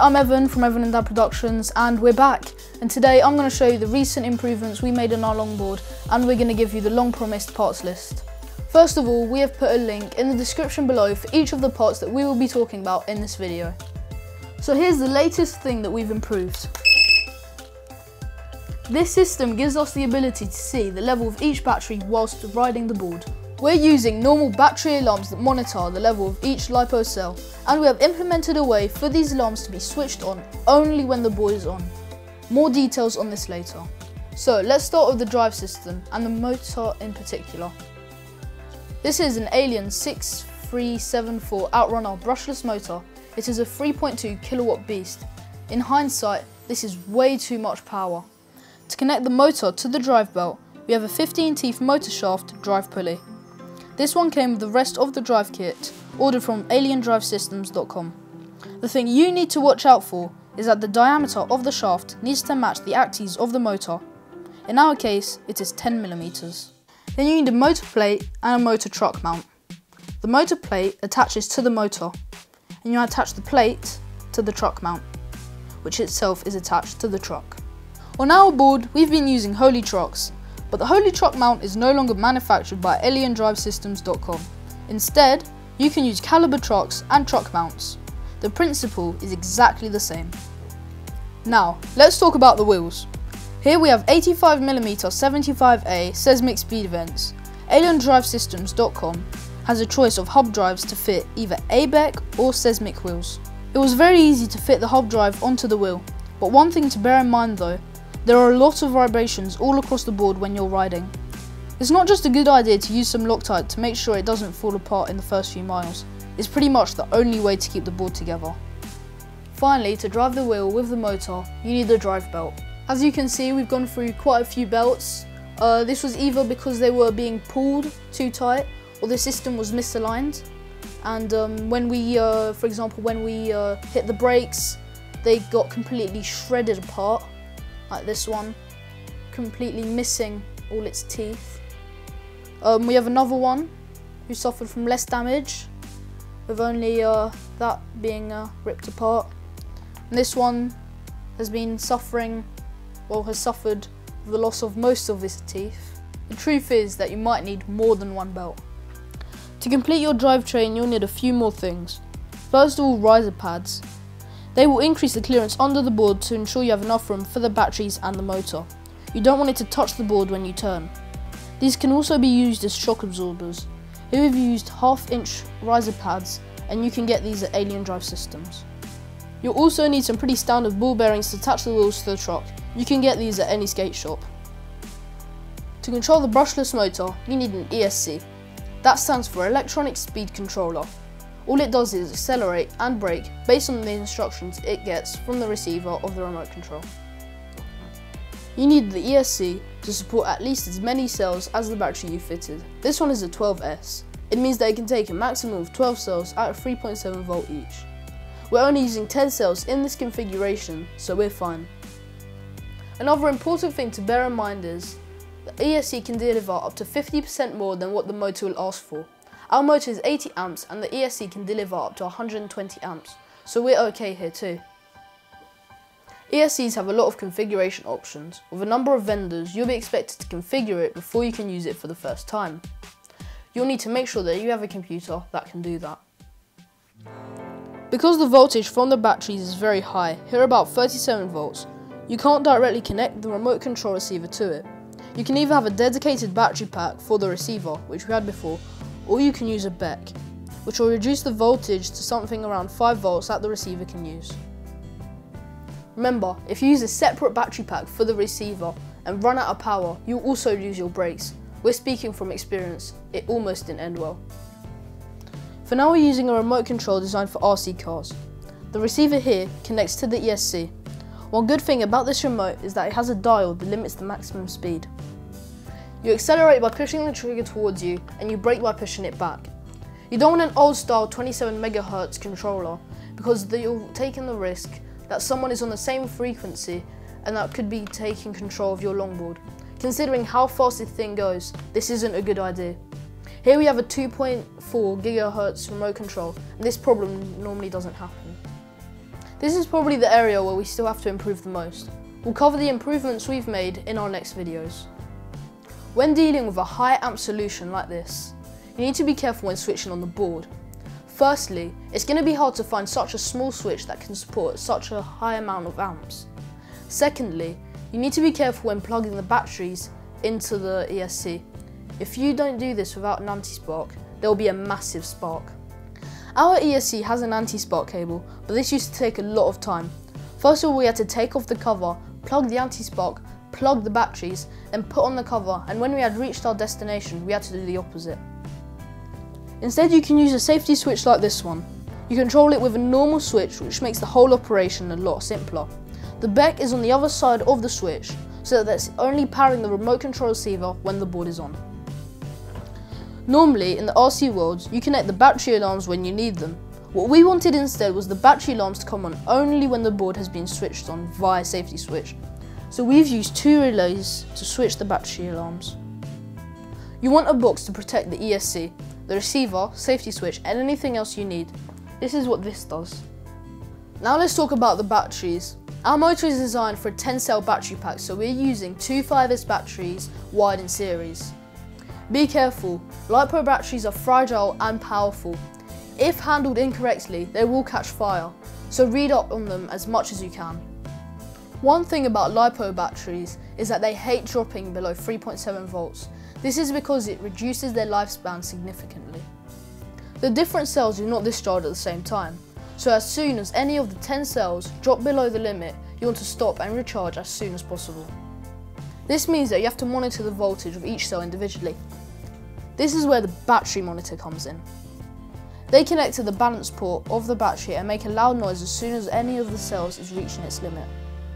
I'm Evan from Evan and Dad Productions, and we're back. And today I'm going to show you the recent improvements we made on our longboard, and we're going to give you the long promised parts list. First of all, we have put a link in the description below for each of the parts that we will be talking about in this video. So here's the latest thing that we've improved. This system gives us the ability to see the level of each battery whilst riding the board. We're using normal battery alarms that monitor the level of each LiPo cell, and we have implemented a way for these alarms to be switched on only when the board is on. More details on this later. So let's start with the drive system and the motor in particular. This is an Alien 6374 Outrunner brushless motor. It is a 3.2 kilowatt beast. In hindsight, this is way too much power. To connect the motor to the drive belt, we have a 15-teeth motor shaft drive pulley. This one came with the rest of the drive kit, ordered from aliendrivesystems.com. The thing you need to watch out for is that the diameter of the shaft needs to match the axis of the motor. In our case, it is 10mm. Then you need a motor plate and a motor truck mount. The motor plate attaches to the motor, and you attach the plate to the truck mount, which itself is attached to the truck. On our board, we've been using Holy Trucks, but the Holy Truck mount is no longer manufactured by aliendrivesystems.com. Instead, you can use Caliber trucks and truck mounts. The principle is exactly the same. Now, let's talk about the wheels. Here we have 85mm 75A seismic speed vents. aliendrivesystems.com has a choice of hub drives to fit either ABEC or seismic wheels. It was very easy to fit the hub drive onto the wheel, but one thing to bear in mind though, there are a lot of vibrations all across the board when you're riding. It's not just a good idea to use some Loctite to make sure it doesn't fall apart in the first few miles. It's pretty much the only way to keep the board together. Finally, to drive the wheel with the motor, you need the drive belt. As you can see, we've gone through quite a few belts. This was either because they were being pulled too tight or the system was misaligned. And when we, for example, when we hit the brakes, they got completely shredded apart. Like this one, completely missing all its teeth. We have another one who suffered from less damage, with only that being ripped apart. And this one has been suffering, well, has suffered the loss of most of its teeth. The truth is that you might need more than one belt. To complete your drivetrain, you'll need a few more things. First of all, riser pads. They will increase the clearance under the board to ensure you have enough room for the batteries and the motor. You don't want it to touch the board when you turn. These can also be used as shock absorbers. Here we've used 1/2-inch riser pads, and you can get these at Alien Drive Systems. You'll also need some pretty standard ball bearings to attach the wheels to the truck. You can get these at any skate shop. To control the brushless motor, you need an ESC. That stands for Electronic Speed Controller. All it does is accelerate and brake based on the instructions it gets from the receiver of the remote control. You need the ESC to support at least as many cells as the battery you fitted. This one is a 12S. It means that it can take a maximum of 12 cells at a 3.7 volt each. We're only using 10 cells in this configuration, so we're fine. Another important thing to bear in mind is that the ESC can deliver up to 50% more than what the motor will ask for. Our motor is 80 amps and the ESC can deliver up to 120 amps, so we're okay here too. ESCs have a lot of configuration options. With a number of vendors, you'll be expected to configure it before you can use it for the first time. You'll need to make sure that you have a computer that can do that. Because the voltage from the batteries is very high, here about 37 volts, you can't directly connect the remote control receiver to it. You can either have a dedicated battery pack for the receiver, which we had before, or you can use a BEC, which will reduce the voltage to something around 5 volts that the receiver can use. Remember, if you use a separate battery pack for the receiver and run out of power, you'll also lose your brakes. We're speaking from experience, it almost didn't end well. For now we're using a remote control designed for RC cars. The receiver here connects to the ESC. One good thing about this remote is that it has a dial that limits the maximum speed. You accelerate by pushing the trigger towards you, and you brake by pushing it back. You don't want an old style 27 MHz controller, because you're taking the risk that someone is on the same frequency and that could be taking control of your longboard. Considering how fast this thing goes, this isn't a good idea. Here we have a 2.4 GHz remote control, and this problem normally doesn't happen. This is probably the area where we still have to improve the most. We'll cover the improvements we've made in our next videos. When dealing with a high amp solution like this, you need to be careful when switching on the board. Firstly, it's going to be hard to find such a small switch that can support such a high amount of amps. Secondly, you need to be careful when plugging the batteries into the ESC. If you don't do this without an anti-spark, there will be a massive spark. Our ESC has an anti-spark cable, but this used to take a lot of time. First of all, we had to take off the cover, plug the anti-spark, plug the batteries, then put on the cover, and when we had reached our destination, we had to do the opposite. Instead, you can use a safety switch like this one. You control it with a normal switch, which makes the whole operation a lot simpler. The back is on the other side of the switch, so that it's only powering the remote control receiver when the board is on. Normally, in the RC world, you connect the battery alarms when you need them. What we wanted instead was the battery alarms to come on only when the board has been switched on via safety switch. So we've used 2 relays to switch the battery alarms. You want a box to protect the ESC, the receiver, safety switch, and anything else you need. This is what this does. Now let's talk about the batteries. Our motor is designed for a 10-cell battery pack, so we're using 2 5S batteries wired in series. Be careful, LiPo batteries are fragile and powerful. If handled incorrectly, they will catch fire, so read up on them as much as you can. One thing about LiPo batteries is that they hate dropping below 3.7 volts. This is because it reduces their lifespan significantly. The different cells do not discharge at the same time, so as soon as any of the 10 cells drop below the limit, you want to stop and recharge as soon as possible. This means that you have to monitor the voltage of each cell individually. This is where the battery monitor comes in. They connect to the balance port of the battery and make a loud noise as soon as any of the cells is reaching its limit.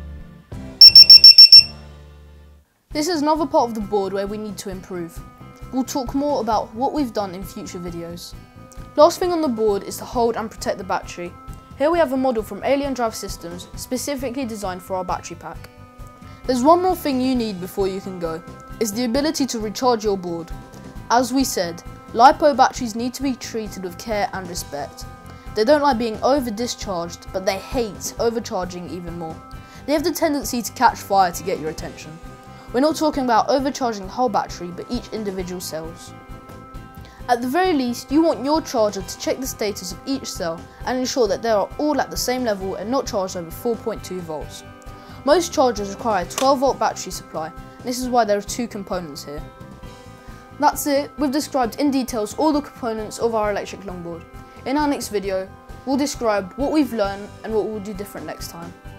This is another part of the board where we need to improve. We'll talk more about what we've done in future videos. Last thing on the board is to hold and protect the battery. Here we have a model from Alien Drive Systems, specifically designed for our battery pack. There's one more thing you need before you can go, is the ability to recharge your board. As we said, LiPo batteries need to be treated with care and respect. They don't like being over-discharged, but they hate overcharging even more. They have the tendency to catch fire to get your attention. We're not talking about overcharging the whole battery, but each individual cells. At the very least, you want your charger to check the status of each cell and ensure that they are all at the same level and not charged over 4.2 volts. Most chargers require a 12 volt battery supply, and this is why there are 2 components here. That's it, we've described in details all the components of our electric longboard. In our next video, we'll describe what we've learned and what we'll do different next time.